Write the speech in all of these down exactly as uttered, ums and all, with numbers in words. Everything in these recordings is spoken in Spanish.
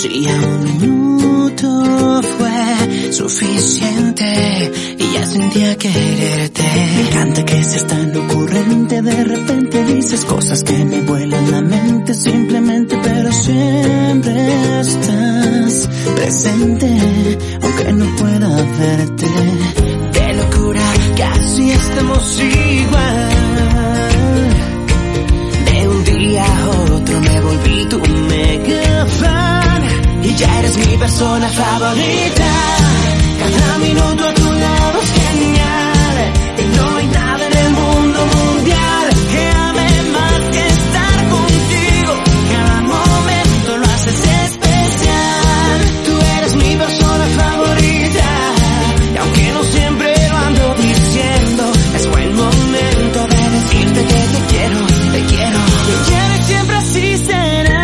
Si a un minuto fue suficiente y ya sentía quererte. Me encanta que seas tan ocurrente, de repente dices cosas que me vuelan la mente simplemente, pero siempre estás presente, aunque no pueda verte. Qué locura, casi estamos igual. De un día a otro me volví tu mega fan y ya eres mi persona favorita. Cada minuto a tu lado es genial y no hay nada en el mundo mundial que ame más que estar contigo. Cada momento lo haces especial. Tú eres mi persona favorita y aunque no siempre lo ando diciendo, es buen momento de decirte que te quiero, te quiero, te quiero y siempre así será.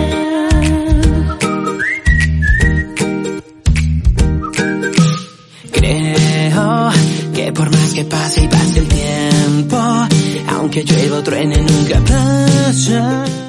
Creo que por más que pase y pase el tiempo, aunque llueva o truene nunca pasa.